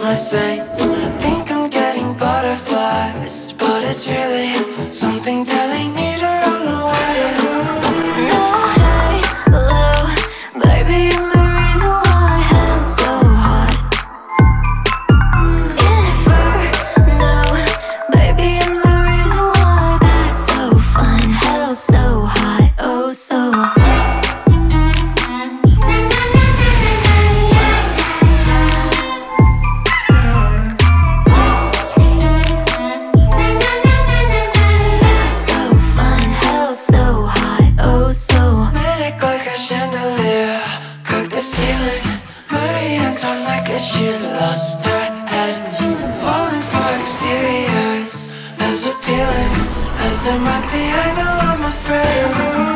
a saint. Think I'm getting butterflies, but it's really something telling me to run away. No, hey, low, baby, I'm the reason why hell's so hot. Inferno, baby, I'm the reason why that's so fun. Hell's so hot, oh so hot. She's lost her head, falling for exteriors as appealing as there might be. I know I'm afraid.